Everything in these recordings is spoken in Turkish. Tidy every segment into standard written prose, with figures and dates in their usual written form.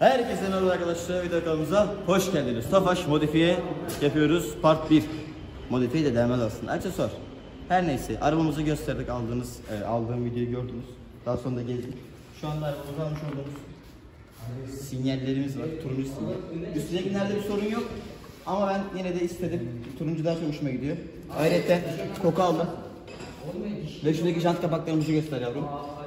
Herkese merhaba arkadaşlar, video kanalımıza hoş geldiniz. Tofaş modifiye yapıyoruz, part 1. Modifiye de demez aslında, aksesuar. Her neyse, arabamızı gösterdik, aldığım videoyu gördünüz. Daha sonra da geldik. Şu anda arabamızı almış olduğumuz sinyallerimiz var, turuncu sinyal. Üstündekilerde bir sorun yok. Ama ben yine de istedim, turuncu daha çok hoşuma gidiyor. Ayrıca koku aldım. Ve şuradaki jant kapaklarımızı göster yavrum.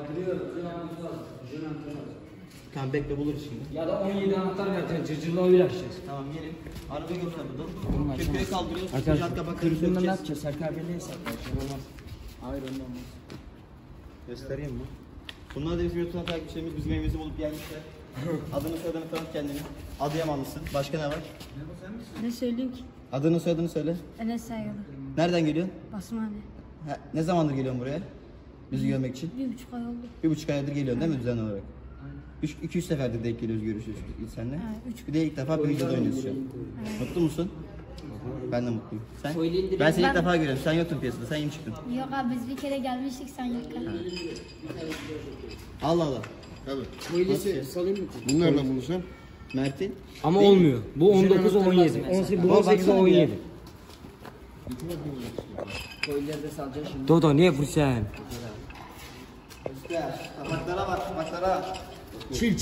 Tamam bekle buluruz şimdi. Ya da 17 anahtar vereceğiz, cırcırla oyla açacağız. Tamam gelin. Arabayı göster burada. Köpeği kaldırıyoruz. Jant kapaklarını Kırpımda ne sökeceğiz. yapacağız? Serkan abiyle hesaplayacağız. Olmaz. Hayır ondan olmaz. Göstereyim mi? Bunlar da bizim YouTube takipçilerimiz, bizim evimizi bulup gelmişler. Adını soyadını tanıt kendini. Adıyamanlısın. Başka ne var? Ne söyleyeyim ki? Adını soyadını söyle. Enes Saygılı. Nereden geliyorsun? Basmane. Ne zamandır geliyorsun buraya? Bizi görmek için. 1,5 ay oldu. 1,5 aydır geliyorsun değil mi düzenli olarak? 2-3 seferdir denk geliyoruz, görüşüyoruz seninle. Evet, Bir de ilk defa bir videoda oynuyoruz şu an. Mutlu musun? Ben de mutluyum. Sen? Söyleyeyim Ben seni ilk Ben- defa görüyorum. Sen yoktun piyasada. Sen yeni çıktın. Yok abi biz bir kere gelmiştik sen yokken. Allah Allah. Tabii. Öyleyse salayım mı? Bunu nereden buldun sen? Mert'in. Ama olmuyor. Bu 19 17. 18 bu 18 17. Koyları da salacağız şimdi. Dodo niye vursan? Kapaklara bak, kapaklara. Çil.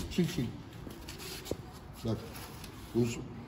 Bak. Bunu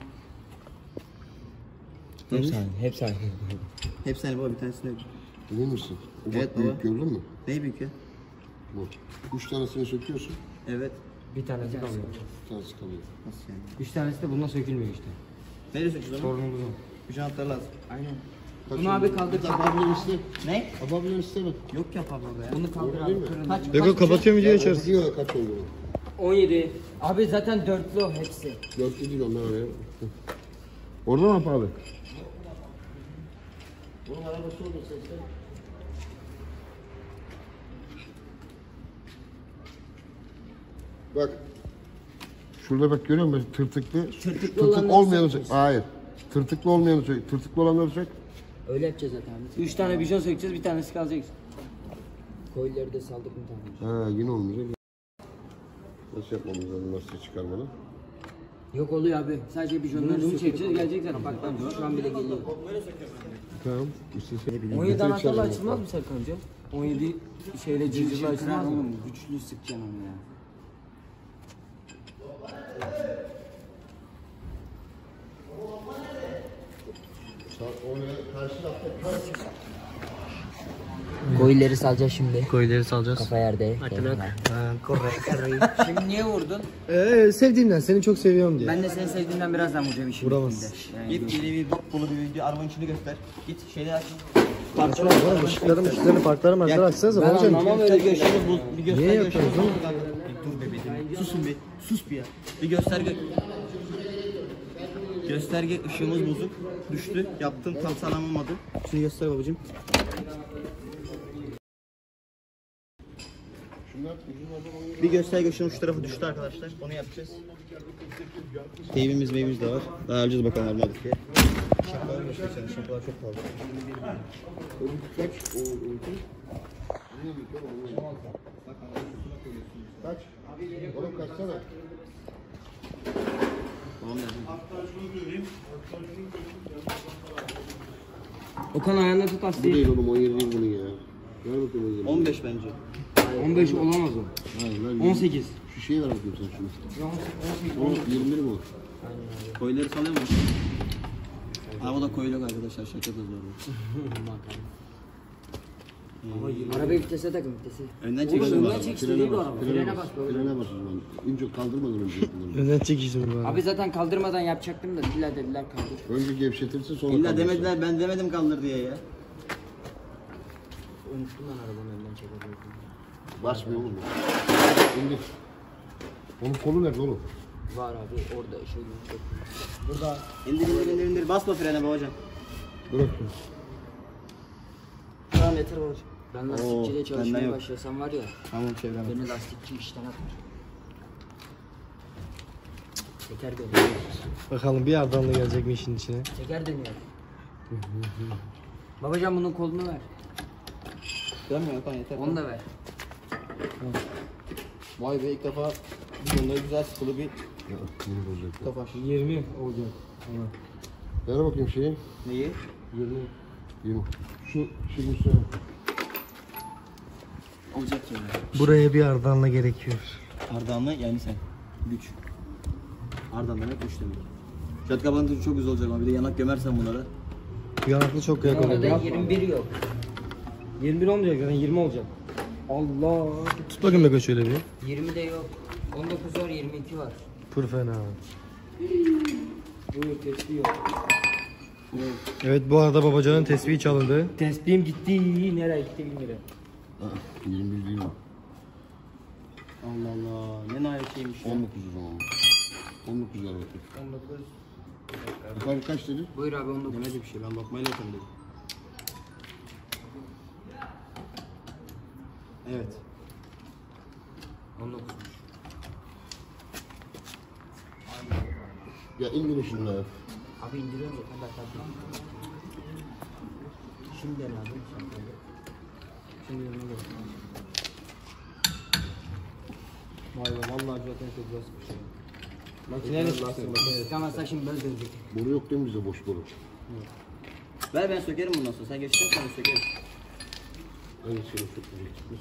Hep sen. Hep seni baba, bir tanesini yok. emin misin? O Evet bak büyük baba. gördün mü? Neyi büyük ya? Bu. 3 tanesini söküyorsun. Evet. Bir tanesi kalıyor. Bir tanesi kalıyor. Nasıl yani? 3 tanesi de bundan sökülmüyor işte. Nereye sökeceğiz onu? Sorunumuz o. Üç anahtarı lazım. Aynen. Kaç Bunu abi oldu? kaldır. Ablam iste. Ne? Ablam iste mi? Yok ya pardon ya. Bunu kaldır Değil abi. mi? Kırın. Kaç? Beko kapatıyorum videoyu Ya, açarız. diyor kaç oldu? 17. Abi zaten dörtlü o hepsi. 4 değil onlar oraya. Orada mı pahalı? Bunun arabası olur sesle. Bak. Şurada bak görüyor musun? Tırtıklı. Tırtıklı olanları olmayanı sökeceğiz. hayır. Tırtıklı olmayanı sök. Tırtıklı olanları sök. Öyle yapacağız zaten abi. 3 tane bijon sökeceğiz, bir tanesi kalacak. Koyları da saldık mı tamam. Ha yine olmayacak. Nasıl yapmamız lazım lastik çıkarmalı? Yok oluyor abi. Sadece bijonlarını çekeceğiz, gelecek zaten. Bak şu an bile geliyor. Tamam. İşte 17 anahtarla açılmaz mı Serkan'cığım? 17 şeyle cırcırla açılmaz mı? Güçlü sıkacaksın onu ya. Koyları salacağız şimdi. Koyları salacağız. Kafa yerde. Şimdi niye vurdun? Sevdiğimden, seni çok seviyorum diye. Ben de seni sevdiğimden birazdan vuracağım işin Vuramaz. bittiğinde. Yani Git yeni bir dop dolu bir video, arabanın içini göster. Git şeyleri aç. Oğlum ışıkları parkları markları açsanıza. Ben Babacım. anlamam Göster öyle bir gösterge şey. bul. Bir göster Niye gösterge yapıyorsun bul. Dur bebeğim. Susun bir. Sus bir ya. Bir gösterge. Gösterge ışığımız bozuk. Düştü. Yaptım tam sağlam olmadı. Şunu göster babacığım. Bir gösterge ışığın şu tarafı düştü arkadaşlar. Onu yapacağız. Teybimiz meyvimiz de var. Daha alacağız bakalım modifiye. Şapkalar göstereceğim. Şapkalar çok pahalı. kaç? Kaç? Oğlum kaçsana. Okan ayağında tut Bu lastiği. değil oğlum 17 değil bunun ya. Ver bakayım 17. 15 bence. 15 olamaz o. Hayır ver. 18. Şu şeye ver bakayım sen şunu. O 21 mi o? Koyuları salıyor mu? Araba da koyuluk arkadaşlar, şaka da zor. Arabayı vitese takın vitese. Önden Oğlum çekişim önden var. çek işte değil bu araba. Frene bas böyle. Frene bas o zaman. Önce kaldırmadan önce yapılır. Önden çekişim bu arada. Abi zaten kaldırmadan yapacaktım da diller dediler kaldır. Önce gevşetirsin sonra İlla kaldırsın. demediler, ben demedim kaldır diye ya. Unuttum ben arabanın önden çekebilirdim. Basmıyor oğlum. Şimdi. Onun kolu nerede oğlum? Var abi orada şey yok. Burada. İndir. Basma frene babacığım. Bırak. Tamam yeter babacığım. Ben Oo, lastikçiyle benden çalışmaya yok. başlasam var ya. Tamam çevrem. Beni lastikçi işten atar. Teker dönüyor. Bakalım bir yardanla gelecek mi işin içine? Teker dönüyor. Babacan bunun kolunu ver. Dönmüyor Okan yeter. Onu da ver. Vay be ilk defa Bunda güzel sıkılı bir Ya, yeni bozacak. Tofaş. 20 olacak. Ver bakayım şeyi. Neyi? 20. Şu üstüne. Olacak yani. Buraya bir Ardan'la gerekiyor. Ardahan'la yani sen. Güç. Ardahan demek güç demek. Şat kapanışı çok güzel olacak ama bir de yanak gömersen bunları. Bu yanaklı çok yakın. Orada 21 yok. 21 olmayacak zaten 20 olacak. Allah. Tut bakayım Beko şöyle bir. 20 de yok. 19 var, 22 var. Pır fena. Buyur testi yok. Evet bu arada babacanın tespihi çalındı. Tespihim gitti. Nereye gitti bilmiyorum. 21 değil mi? Allah Allah. Ne nalet şeymiş ya. 19 o zaman. 19 lira bakayım. 19. Yukarı kaç dedi? Buyur abi 19. Demedi bir şey. Ben bakmayla yapayım dedim. Evet. 19. Ya indirin şunları. Abi indiriyorum ya. Ben de şimdi abi. Şimdi yanına gel. Vay be vallahi zaten çok güzel sıkışıyor. Makineyle sıkıştırıyor. Sıkamazsa şimdi böyle dönecek. Boru yok değil mi bize boş boru? Ver ben sökerim bundan sonra. Sen geçeceksin sonra sökerim. Aynı şeyi sökmeyecektik.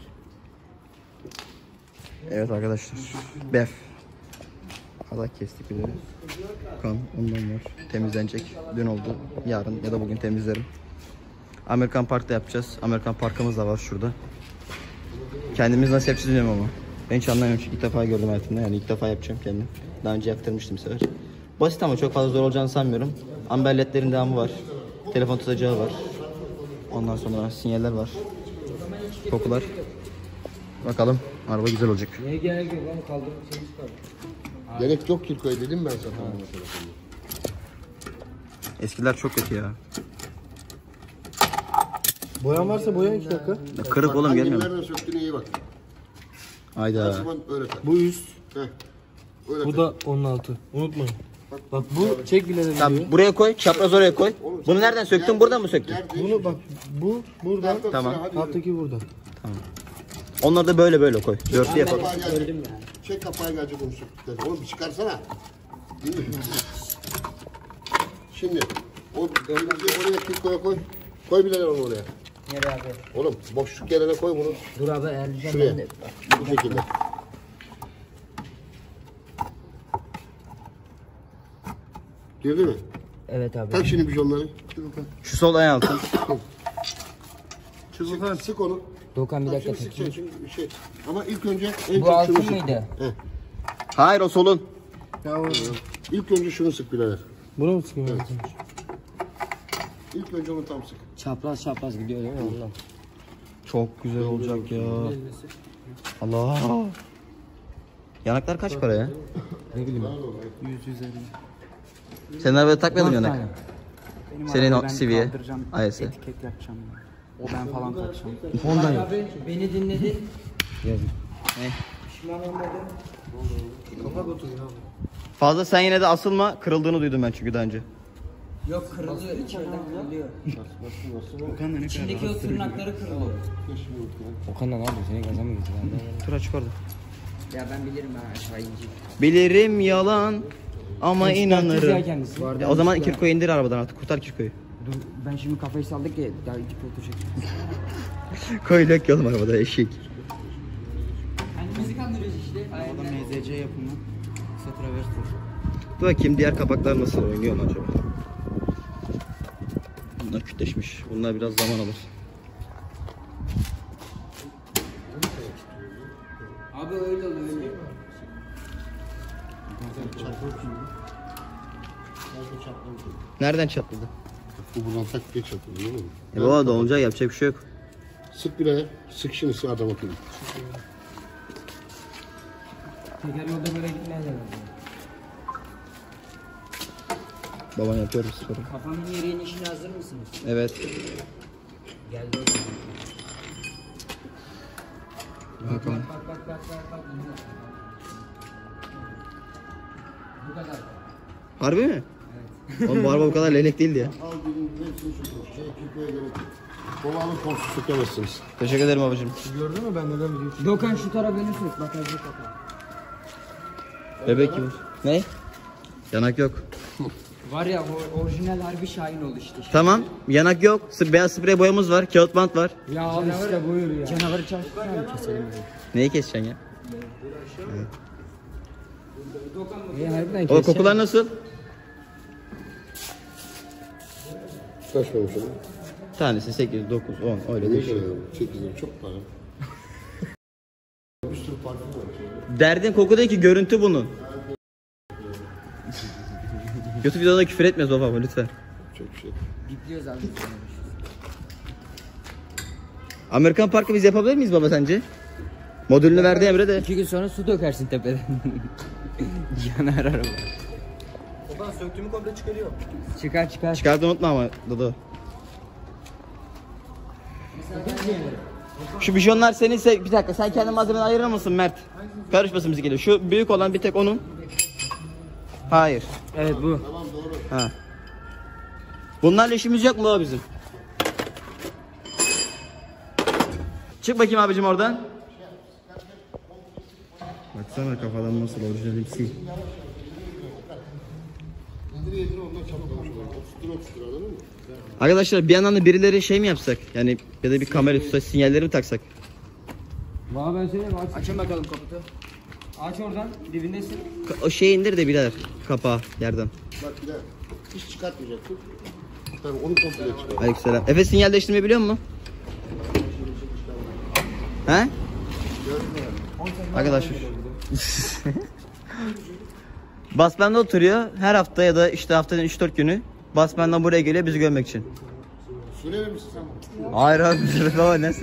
Evet arkadaşlar. Bef. Adak kestik bir de. Kan ondan var. Temizlenecek. Dün oldu. Yarın ya da bugün temizlerim. Amerikan Park'ta yapacağız. Amerikan Park'ımız da var şurada. Kendimiz nasıl yapacağız bilmiyorum ama. Ben hiç anlamıyorum çünkü ilk defa gördüm hayatımda. Yani ilk defa yapacağım kendim. Daha önce yaptırmıştım bir sefer. Basit ama çok fazla zor olacağını sanmıyorum. Amber ledlerin devamı var. Telefon tutacağı var. Ondan sonra sinyaller var. Kokular. Bakalım. Araba güzel olacak. Neye gerek yok lan kaldırıp seni çıkar. Gerek yok Kirko'ya dedim ben zaten bana telefonda. Eskiler çok kötü ya. Boyan varsa boyan 2 dakika. Ya kırık oğlum Hangi gelmiyor mu? nereden söktüğüne iyi bak. Her Hayda. zaman öyle tak. Bu üst. Heh. Öyle Bu tak. da onun altı. Unutmayın. Bak bu çek bile de Tamam geliyor. buraya koy. Çapraz oraya koy. Bunu nereden söktün? Buradan mı söktün? Yer değil. Bunu bak bu burada. Tamam. Alttaki burada. Onları da böyle böyle koy. Dörtlü yapalım. Kapağı gelecek. Çek kapağı gelecek onu söktükten. Oğlum bir çıkarsana. Değil mi? Şimdi o temizliği oraya Kirko'ya koy. Koy bile onu oraya. Nereye abi? Oğlum boşluk yerine koy bunu. Dur abi ayarlayacağım Şuraya. ben de. Bu şekilde. Girdi mi? Evet abi. Tak şimdi bijonları. Şu sol ayağın altın. Sık onu. Doğukan bir Bak dakika şimdi takayım. sıkacaksın çünkü şey. Ama ilk önce en Bu çok altın şunu sık. mıydı? Heh. Hayır o solun. İlk önce şunu sık birader. Bunu mu sıkıyorum? İlk önce onu tam sık. Çapraz çapraz gidiyor değil mi ondan? Çok güzel olacak ya. Allah. Yanaklar kaç para ya? Ne bileyim. 100-150. Senin arabaya takmadın yanak. Benim Senin arabayı o ben CV'ye. kaldıracağım, AES'e. etiket yapacağım. O ben falan takacağım. Ondan yap. Abi beni dinledin. Ne? Pişman olmadın. Fazla sen yine de asılma. Kırıldığını duydum ben çünkü daha önce. Yok kırılıyor içeriden kırılıyor. Okan da ne İçindeki o tırnakları kırılıyor. Okan da ne yapıyor? Seni gaza mı getiriyor? Dur açık orada. Ya ben bilirim ha aşağı inecek. Bilirim yalan ama inanırım. kendisi. O zaman Kirko'yu indir arabadan artık. Kurtar Kirko'yu. Dur ben şimdi kafayı saldık ya daha iki foto çekeceğim. Koylak yolum arabada eşek. Kendimizi kandırıyoruz işte. O da MZC yapımı. Kısa Traverse. Dur bakayım diğer kapaklar nasıl oynuyor mu acaba? Bunlar kütleşmiş. Bunlar biraz zaman alır. Abi öyle oluyor öyle. Nereden çatladı? Bu buradan tak geç atılır değil mi? Baba da olacak yapacak bir şey yok. Sık birader. Sık şimdi sık adam akıllı. Teker yolda böyle gitmeye geldim. Baban yapıyorum sporu. Kafamın yeri inişine hazır mısınız? Evet. Geldi o zaman. Bakalım. Bak. Bu kadar. Harbi mi? Evet. Oğlum bu araba bu kadar leylek değildi ya. Al birinin hepsini söküyor. Şey Kirko'ya gerek yok. Kolanın kolsuz sökemezsiniz. Teşekkür ederim babacığım. Gördün mü ben neden video çekiyorum? Dokan şu tarafını sök bagajı kapat. Bebek gibi. Ne? Yanak yok. Var ya orijinal harbi Şahin oldu işte. Tamam. Yanak yok. Beyaz sprey boyamız var. Kağıt bant var. Ya abi işte buyur ya. Canavarı çalıştırsana keselim. Neyi keseceksin ya? Harbiden O keseceğim. kokular nasıl? Kaç vermiş oğlum? Tanesi 8, 9, 10 öyle Ne değişiyor. kadar? 8 lira çok para. Bir sürü parfüm var. Derdin koku değil ki görüntü bunun. YouTube videoda küfür etmiyoruz baba lütfen. Çok bir şey. Gidiyoruz abi. Amerikan Parkı biz yapabilir miyiz baba sence? Modülünü verdi Emre de. 2 gün sonra su dökersin tepeden. Yanar araba. Oradan söktüğümü komple çıkarıyor. Çıkar çıkar. Çıkardı unutma ama Dodo. Şu bijonlar seninse bir dakika sen kendi malzemeni ayırır mısın Mert? Karışmasın bizi geliyor. Şu büyük olan bir tek onun. Hayır. Evet bu. Ha. Bunlarla işimiz yok mu baba bizim? Çık bakayım abicim oradan. Baksana kafadan nasıl orijinaliksi. İndir yedir ondan çaplamış olur. 30 lira anladın mı? Arkadaşlar bir yandan da birileri şey mi yapsak? Yani ya da bir kamera tutsa sinyalleri mi taksak? Valla ben söyleyeyim aç. Açın bakalım kaputu. Aç oradan dibindesin. O şeyi indir de birader kapağı yerden. Bak bir daha. Hiç çıkartmayacaksın. Tabii onu komple çıkar. Aleykümselam. Efe sinyal değiştirmeyi biliyor musun? He? Arkadaşlar. Basman'da oturuyor. Her hafta ya da işte haftanın 3-4 günü Basman'dan buraya geliyor bizi görmek için. Suriyeli misin sen? Hayır abi baba nasıl?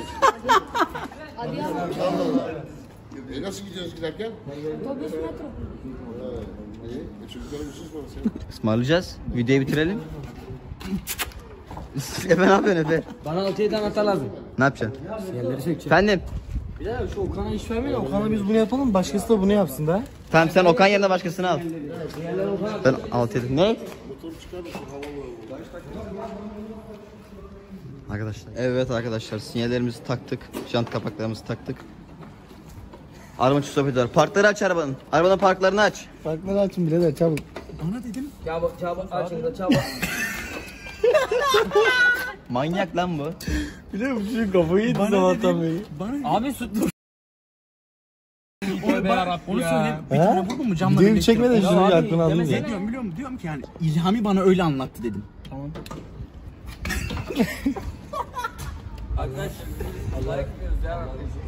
Nasıl gidiyoruz giderken? Otobüs metro. İyi. Çocuklara bir sus bana sen. Ismarlayacağız. Videoyu bitirelim. Efe ne yapıyorsun Efe? Bana 6-7 anahtar lazım. Ne yapacaksın? Yerleri sökeceğim. Efendim? Bir daha şu Okan'a iş vermeyin. Okan'a biz bunu yapalım, başkası da bunu yapsın da. Tamam sen Okan yerine başkasını al. Yerler Okan'a. Ben alt yedim. Ne? Arkadaşlar. Evet arkadaşlar sinyallerimizi taktık. Jant kapaklarımızı taktık. Arama çift sohbeti var. Parkları aç arabanın. Arabanın parklarını aç. Farkları açın birader çabuk. Çabuk açın da çabuk. Manyak lan bu. Biliyor musun şu kafayı yedi sabahtan beri. Abi su dur. Onu söyle. Bir Ha? tane vurdun mu camla Videoyu birleştir. çekmeden şunu abi, yaktın aldın demesene. ya. Ne diyorum biliyor musun? Diyorum ki yani İlhami bana öyle anlattı dedim. Tamam. Arkadaş. Allah'a ekliyoruz ya.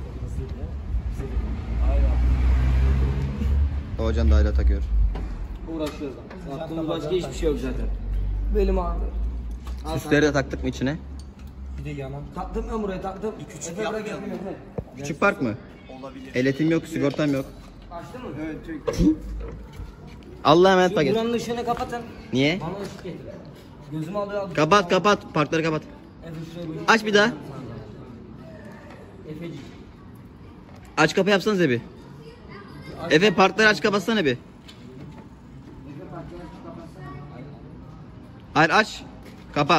Hocan da hala takıyor. Uğraşıyoruz. Aklımda başka hiçbir şey yok zaten. Benim abi. Süsleri de taktık mı içine? Bir de yanan. Taktım ben buraya taktım. Küçük yapmayalım. Küçük park mı? Olabilir. Ehliyetim yok, sigortam yok. Açtın mı? Evet. Allah'a emanet paket. Buranın ışığını kapatın. Niye? Bana ışık getir. Gözümü alıyor. Kapat kapat. Parkları kapat. Aç bir daha. Efecik. Aç kapı yapsanıza bir. Efe parkları aç kapatsana bir. Hayır aç. Kapat.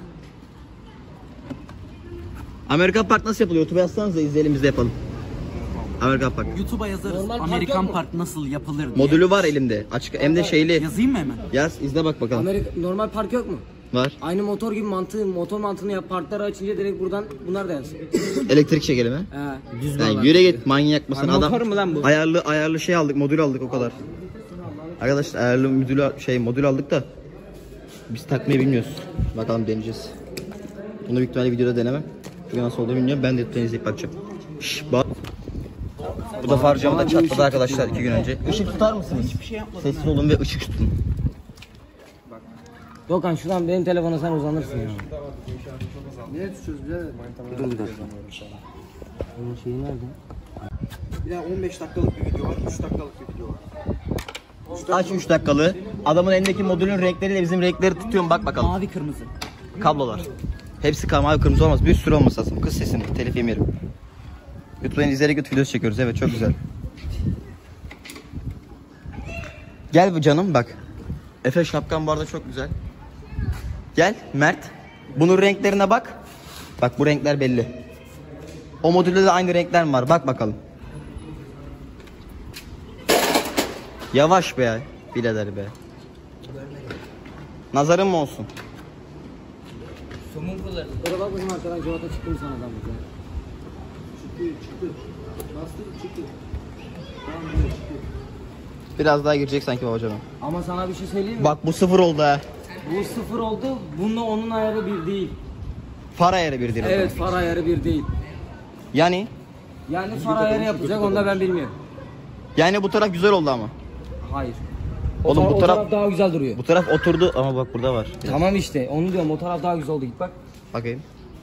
Amerikan Park nasıl yapılıyor? YouTube'a yazsanıza izleyelim biz de yapalım. Amerikan Park. YouTube'a yazarız. Normal park Amerikan yok mu? Park nasıl yapılır diye. Modülü var elimde. Açık hem de şeyli. Yazayım mı hemen? Yaz izle bak bakalım. Normal park yok mu? Var. Aynı motor gibi motor mantığını yap. Parkları açınca direkt buradan bunlar da yansın. Elektrik şekeri mi? He. Düz Yani yürü git manyak mısın Ay, adam? motor mu lan bu? Ayarlı şey aldık, modül aldık o kadar. Arkadaşlar ayarlı modül aldık da biz takmayı bilmiyoruz. Bakalım deneyeceğiz. Bunu büyük ihtimalle videoda denemem. Çünkü nasıl olduğunu bilmiyorum. Ben de YouTube'dan izleyip bakacağım. Şşş bak. Bu da far camı da çatladı arkadaşlar 2 gün önce. Işık tutar mısınız? Hiçbir şey yapmadım. Sessiz olun ve ışık tutun. Dokan şuradan benim telefona sen uzanırsın ya. Niye tutuyoruz birader? Dur bir dakika. Bunun şeyi nerede? Bir de 15 dakikalık bir video var. 3 dakikalık bir video var. Aç 3 dakikalığı. Adamın elindeki modülün renkleriyle bizim renkleri tutuyorum bak bakalım. Mavi kırmızı. Kablolar. Hepsi mavi kırmızı olmaz. Bir sürü olması lazım. Kız sesini telif yemeyelim. YouTube'dan izleyerek videosu çekiyoruz. Evet çok güzel. Gel bu canım bak. Efe şapkan bu arada çok güzel. Gel Mert. Bunun renklerine bak. Bak bu renkler belli. O modülde de aynı renkler mi var? Bak bakalım. Yavaş be birader be. Nazarın mı olsun? Somun kullanın. Oraya bak bizim arkadan cevata çıktı mı sana adam bize? Çıktı. Bastır çıktı. Biraz daha girecek sanki babacığım. Ama sana bir şey söyleyeyim mi? Bak bu 0 oldu ha. Bu 0 oldu. Bununla onun ayarı bir değil. Far ayarı bir değil. Evet, far ayarı bir değil. Yani Far ayarı yapacak, onu da ben bilmiyorum. bu taraf güzel oldu ama. Hayır. Oğlum bu o taraf daha güzel duruyor. bu taraf oturdu ama bak burada var. Tamam işte, onu diyorum, o taraf daha güzel oldu, git bak. Bakayım.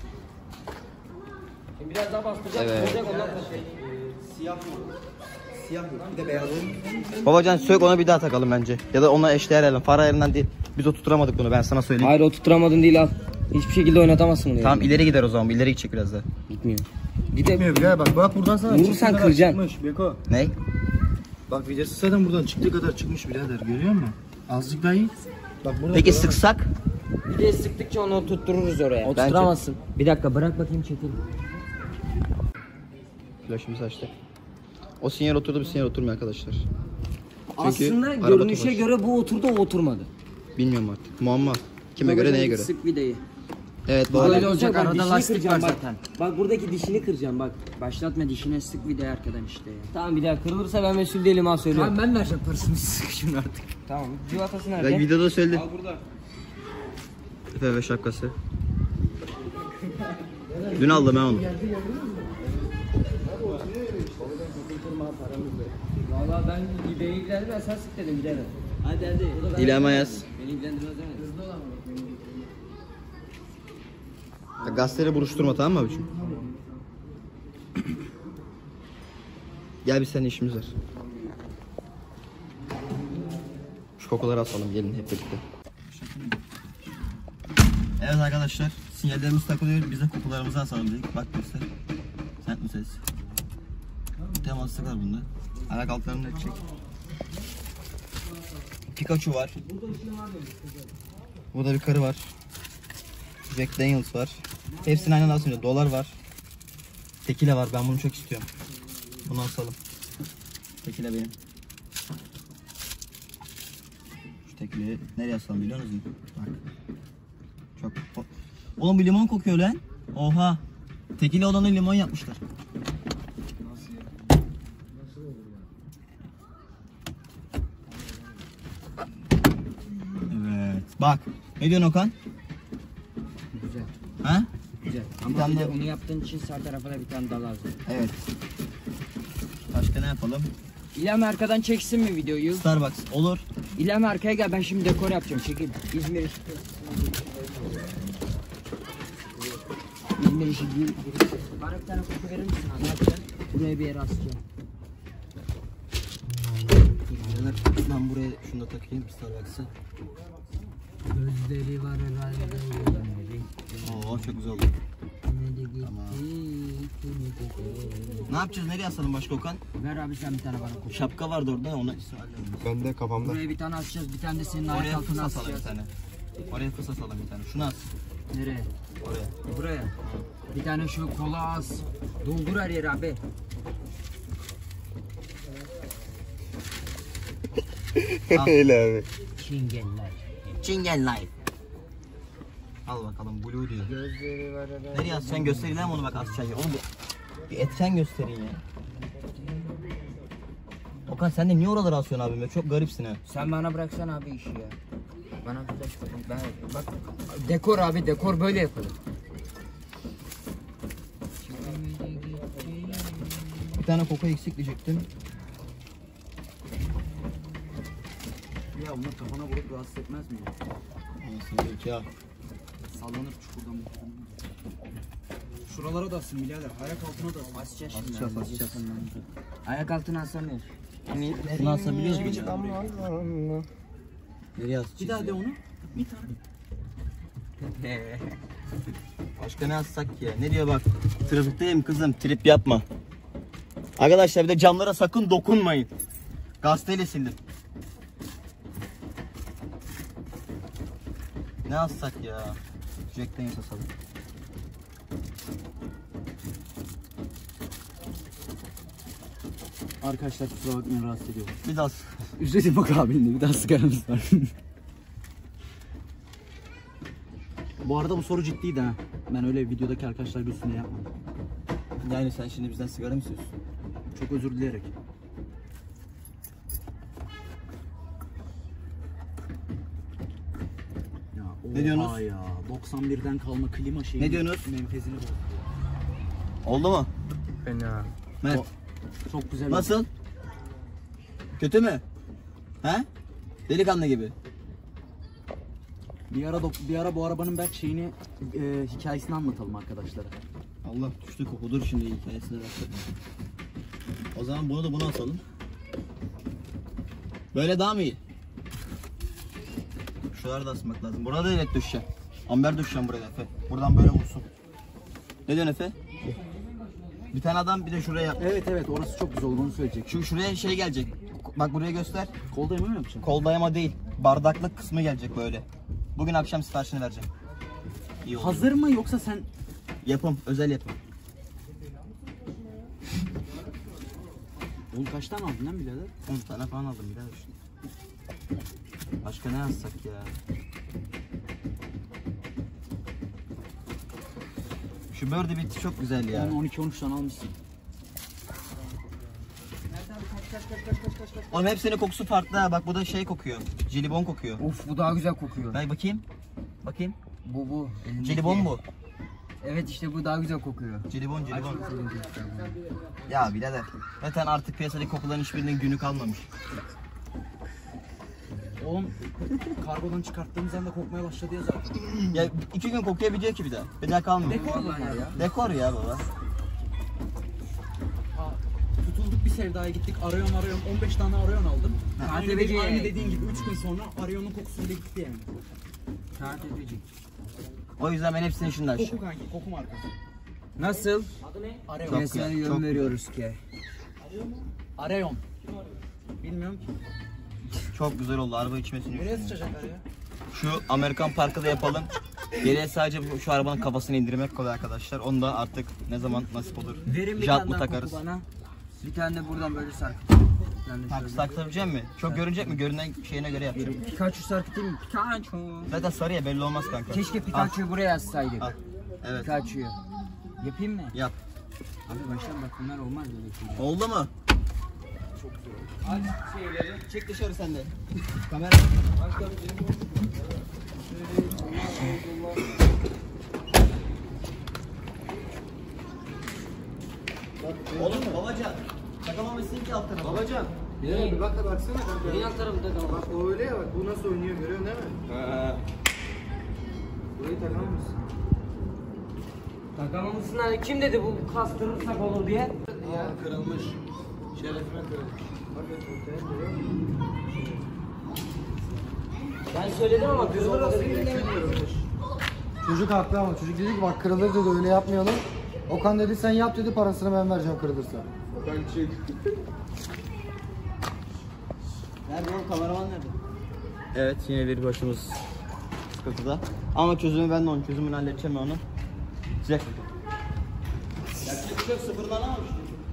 Şimdi biraz daha bastıracak, Evet. olacak ondan. Siyah mı? Bir de beyaz. Babacan sök onu bir daha takalım bence. Ya da ona eşdeğer edelim. Far ayarından değil. Biz oturtamadık bunu ben sana söyleyeyim. Hayır, o tutturamadın değil, al. Hiçbir şekilde oynatamazsın bunu. Tamam ileri gider o zaman. İleri gidecek biraz daha. Gitmiyor. Gitmiyor bile bak buradan sana Vurursan çıktığı kadar kıracaksın. çıkmış Beko. Ne? Bak vidası zaten buradan çıktığı kadar çıkmış birader, görüyor musun? Azıcık daha iyi. Bak burada. Peki sıksak? Bir de sıktıkça onu oturttururuz oraya. Oturtamazsın. Bir dakika bırak bakayım, çekil. Flaşımızı açtık. O sinyal oturdu, bir sinyal oturmuyor arkadaşlar. Aslında araba görünüşe tofaş. göre bu oturdu, o oturmadı. Bilmiyorum artık. Muamma. Kime göre neye göre? Sık videyi. Evet Böyle baba. olacak, Bak, arada dişini lastik var kıracağım bak. zaten. Bak buradaki dişini kıracağım bak. Başlatma dişine sık bir de arkadan işte ya. Tamam, bir daha kırılırsa ben mesul değilim, ha söylüyorum. Tamam ben vereceğim parasını, sık şunu artık. Tamam, civatası Ben nerede? videoda söyledim. Al burada. Efe ve şapkası. Dün aldım ben onu. Valla ben beni ilgilendirmez, sen sık dedim, giderim. Hadi. İlhama yaz. Beni ilgilendirmez demedim. Gazeteleri buruşturma, tamam mı abiciğim? Gel biz seninle işimiz var. Şu kokuları asalım, gelin hep birlikte. Evet arkadaşlar, sinyallerimiz takılıyor, biz de kokularımızı asalım dedik. Bak göster. Sent mi ses? Teması var bunda. Ayak altlarını da çek. Pikachu var. Burada bir karı var. Jack Daniels var. Hepsini aynı anda asılıyor. Dolar var. Tekila var. Ben bunu çok istiyorum. Bunu asalım. Tekila benim. Şu tekilayı nereye asalım biliyor musunuz? Bak. Çok. Oğlum bir limon kokuyor lan. Oha. Tekila olanı limon yapmışlar. Evet. Bak. Ne diyorsun Okan? Güzel. Ha? Güzel. Bir Ama tane bir de daha- onu yaptığın için sağ tarafa da bir tane dal lazım. Evet. Başka ne yapalım? İlham arkadan çeksin mi videoyu? Starbucks olur. İlham arkaya gel, ben şimdi dekor yapacağım. Çekil. İzmir ışığı. İzmir ışığı. Bana bir tane koku verir misin abi? Ne yapacaksın? Buraya bir yere asacağım. Ben buraya şunu da takayım Starbucks'ı. Gözleri var herhalde. Oo çok güzel oldu. Tamam. Ne yapacağız? Nereye asalım başka Okan? Ver abi sen bir tane bana koku. Şapka vardı orada ona. Ben de kafamda. Buraya bir tane asacağız. Bir tane de senin ayak Oraya fıs altına asalım bir asacağız. tane. Oraya fıs asalım bir tane. Şunu as. Nereye? Oraya. Buraya. Bir tane şu kola as. Doldur her yeri abi. Öyle abi. Çingenler. Çingen Life. Al bakalım Blue diyor. Gözleri var herhalde. Nereye asacaksın göstereyim mi onu bak asacaksın. Oğlum bir etken gösterin ya. Okan sen de niye oraları asıyorsun abim ya? Çok garipsin ha. Sen bana bıraksan abi işi ya. Bana flash bakın. Ben bak dekor abi, dekor böyle yapılır. Bir tane koku eksik diyecektim. Ya onlar kafana vurup rahatsız etmez mi? Ya. Sallanır çukurdan bu. Şuralara da asın birader. Ayak altına da asın. Asacağız şimdi. Asacağız. Ayak altına asamıyoruz. Şunu asabiliyoruz mu? Nereye asacağız? Bir daha de onu. Başka ne assak ki ya? Ne diyor bak? Trafikteyim kızım, trip yapma. Arkadaşlar bir de camlara sakın dokunmayın. Gazeteyle sildim. Ne assak ya? Jack Daniels asalım. Arkadaşlar kusura bakmayın, rahatsız ediyorum. Bir de as. Ücreti mukabilinde bir daha sigaramız var. Bu arada bu soru ciddiydi ha. Ben öyle videodaki arkadaşlar üstüne yapmadım. Yani sen şimdi bizden sigara mı istiyorsun? Çok özür dileyerek. Ya, Ne diyorsunuz? Ya 91'den kalma klima şeyi. Ne diyorsunuz? Menfezini bozdu. Oldu mu? Fena. Mert. Çok güzel. Nasıl? Kötü mü? He? Delikanlı gibi. Bir ara bu arabanın belki şeyini hikayesini anlatalım arkadaşlara. Allah düştü kokudur şimdi hikayesine başladım. O zaman bunu da buna atalım. Böyle daha mı iyi? Şuraları da asmak lazım. Burada da evet düşeceğim. Amber düşeceğim buraya Efe. Buradan böyle vursun. Ne diyorsun Efe? Bir tane adam bir de şuraya. Evet orası çok güzel olur, onu söyleyecek. Şu şuraya şey gelecek. Bak buraya göster. Kol dayama mı yapacaksın? Kol dayama değil. Bardaklık kısmı gelecek böyle. Bugün akşam siparişini vereceğim. İyi oldu. Hazır mı yoksa sen? Yapım, özel yapım. Oğlum kaç tane aldın lan birader? 10 tane falan aldım bir daha işte. Başka ne yazsak ya? Şu Birdie bitti çok güzel ya. 12-13 tane almışsın. Oğlum hepsinin kokusu farklı ha. Bak bu da şey kokuyor. Jelibon kokuyor. Of bu daha güzel kokuyor. Ver bakayım. Bakayım. Bu. elindeki. Jelibon bu. Evet işte bu daha güzel kokuyor. Jelibon. Ya birader. Zaten artık piyasadaki kokuların hiçbirinin günü kalmamış. Oğlum kargodan çıkarttığımız anda kokmaya başladı ya zaten. Ya 2 gün kokuya bitiyor ki bir daha. Bir daha kalmıyor. Dekor bunlar ya. Dekor ya baba. Tutulduk bir sevdaya gittik, arayon 15 tane arayon aldım. Aynı dediğin gibi 3 gün sonra arayonun kokusunu da gitti yani. KTP'ci. O yüzden ben hepsini şimdi aşağı. Koku kanki, koku markası. Nasıl? Arayon. Çok Mesela güzel, yön çok veriyoruz ki. Arayon. Bilmiyorum ki. Çok güzel oldu. Araba içmesini Nereye sıçacaklar ya? Şu Amerikan Park'ı da yapalım. Geriye sadece şu arabanın kafasını indirmek kolay arkadaşlar. Onu da artık ne zaman nasip olur. Verin bir Jant tane mı daha takarız? koku bana. Bir tane de buradan böyle sarkıt. Saklayabilecek mi? Çok görünecek mi? Görünen şeyine göre yapacağım. Pikachu sarkıtayım mı? Pikachu. Zaten sarı ya belli olmaz kanka. Keşke Pikachu'yu buraya yazsaydık. Al. Evet. Pikachu'yu. Yapayım mı? Yap. Abi baştan bak bunlar olmaz böyle şey. Oldu mu? Çok güzel oldu. Aç şeyleri. Çek dışarı sen de. Kamera. Oğlum babacan. Takamamışsın ki alt tarafı. Babacan. Bir bak da baksana kanka. Neyin alt tarafında da Bak o öyle ya bak bu nasıl oynuyor görüyorsun değil mi? Burayı takamamışsın. takamamışsın hani kim dedi bu kastırırsak olur diye? Kırılmış. Şerefime kırılmış. Ben söyledim ama kız olmadı dinlemedim. Çocuk haklı ama çocuk dedi ki bak kırılır dedi öyle yapmayalım. Okan dedi sen yap dedi parasını ben vereceğim kırılırsa. Ben çık. Nerede oğlum kameraman nerede? Evet yine bir başımız sıkıntıda. Ama çözümü ben de onun çözümünü halledeceğim ben onu. Güzel. Yapacak bir şey yok sıfırdan alamamış.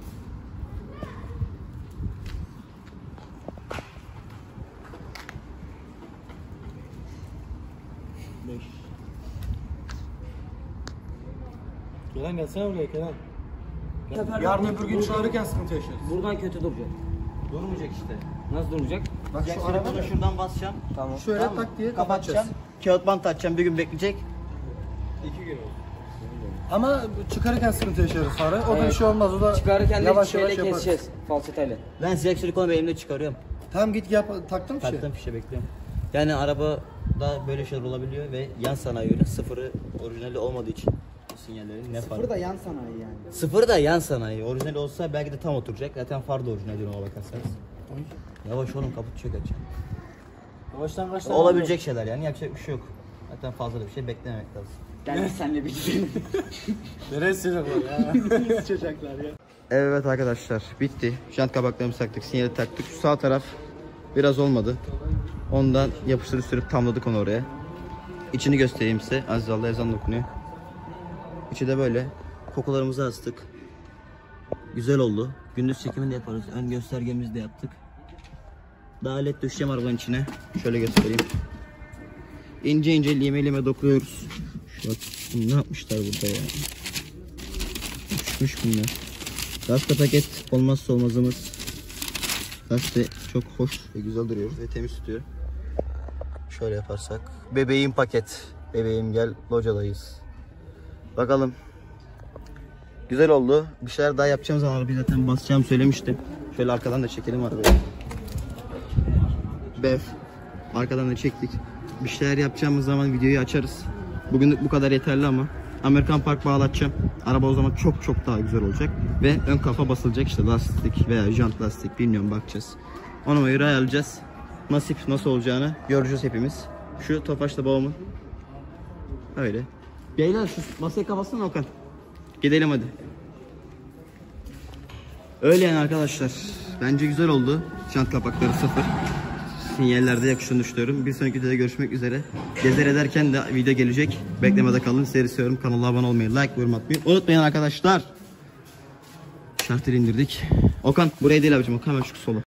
Kenan gelsene buraya Kenan. Sefer Yarın öbür gün çağırırken sıkıntı yaşarız. buradan kötü duracak. Durmayacak işte. Nasıl duracak? Bak şu araba Bunu şuradan basacağım. Tamam. şöyle Tamam mı? tak diye Kapatacağım. kapatacağız. Kağıt bant atacağım bir gün bekleyecek. 2 gün oldu. Ama çıkarırken sıkıntı yaşarız sonra. O da bir Evet. şey olmaz. O da Çıkarırken de yavaş şeyle yavaş yaparız. keseceğiz. Falsetayla. Ben size silikonu elimde çıkarıyorum. Tamam git yap taktın mı şey? Taktım fişe bekliyorum. Yani arabada böyle şeyler olabiliyor ve yan sanayi ürün sıfırı orijinali olmadığı için bu sinyallerin ne farkı? Sıfır da yan sanayi yani. Sıfır da yan sanayi. Orijinal olsa belki de tam oturacak. Zaten far da orijinal ona bakarsanız. Yavaş oğlum kaput çök açacağım. Baştan baştan. Olabilecek şeyler yani yapacak bir şey yok. Zaten fazla da bir şey beklememek lazım. Gel senle bir gidelim. Neresi var ya? Çocuklar ya. Evet arkadaşlar bitti. Jant kabaklarımızı taktık, sinyali taktık. Şu sağ taraf biraz olmadı. Ondan yapıştırıp sürüp tamladık onu oraya. İçini göstereyim size. Aziz Allah ezan okunuyor. İçi de böyle. Kokularımızı astık. Güzel oldu. Gündüz çekimini de yaparız. Ön göstergemizi de yaptık. Daha led döşeceğim arabanın içine. Şöyle göstereyim. İnce ince lime lime dokuyoruz. Bak ne yapmışlar burada ya. Uçmuş bunlar. Gazete paket olmazsa olmazımız. Gazete çok hoş ve güzel duruyor ve temiz tutuyor. Şöyle yaparsak. Bebeğim paket. Bebeğim gel locadayız. Bakalım. Güzel oldu. Bir şeyler daha yapacağım zaman bir zaten basacağım söylemiştim. Şöyle arkadan da çekelim arabayı. Bev. Arkadan da çektik. Bir şeyler yapacağımız zaman videoyu açarız. Bugünlük bu kadar yeterli ama. Amerikan Park bağlatacağım. Araba o zaman çok çok daha güzel olacak. Ve ön kafa basılacak işte lastik veya jant lastik bilmiyorum bakacağız. Ona göre ayarlayacağız. Nasip nasıl olacağını göreceğiz hepimiz. Şu Tofaş'la babamın. Öyle. Beyler şu masaya kapatsana Okan. Gidelim hadi. Öyle yani arkadaşlar. Bence güzel oldu. Jant kapakları sıfır. Sinyallerde yakıştığını düşünüyorum. Bir sonraki videoda görüşmek üzere. Gezer ederken de video gelecek. Beklemede kalın. Sizleri seviyorum. Kanala abone olmayı, like ve yorum atmayı unutmayın arkadaşlar. Şartları indirdik. Okan buraya değil abicim. Okan hemen şu sola.